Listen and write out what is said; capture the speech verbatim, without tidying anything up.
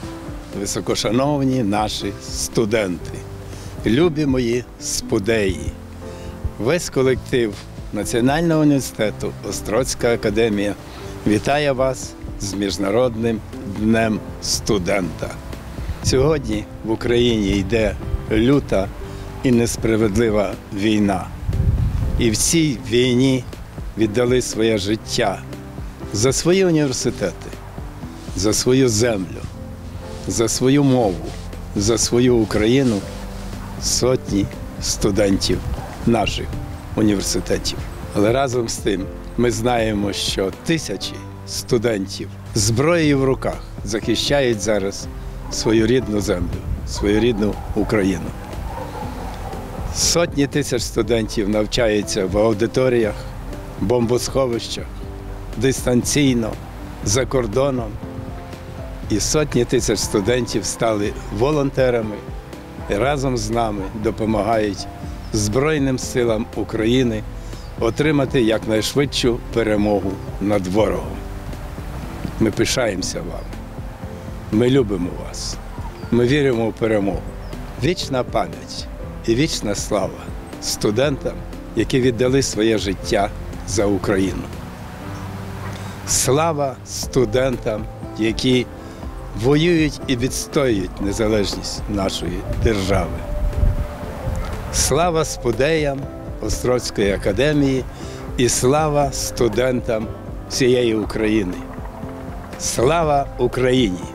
високошановні наші студенти, любі мої спудеї, весь колектив Національного університету Острозька академія вітає вас з Міжнародним днем студента. Сьогодні в Україні йде люта і несправедлива війна. І в цій війні віддали своє життя за свої університети, за свою землю, за свою мову, за свою Україну сотні студентів наших університетів. Але разом з тим ми знаємо, що тисячі студентів зброєю в руках захищають зараз свою рідну землю, свою рідну Україну. Сотні тисяч студентів навчаються в аудиторіях, бомбосховищах, дистанційно, за кордоном. І сотні тисяч студентів стали волонтерами і разом з нами допомагають Збройним силам України отримати якнайшвидшу перемогу над ворогом. Ми пишаємося вами, ми любимо вас, ми віримо в перемогу. Вічна пам'ять і вічна слава студентам, які віддали своє життя за Україну. Слава студентам, які воюють і відстоюють незалежність нашої держави. Слава спудеям Острозької академії і слава студентам всієї України. Слава Україні!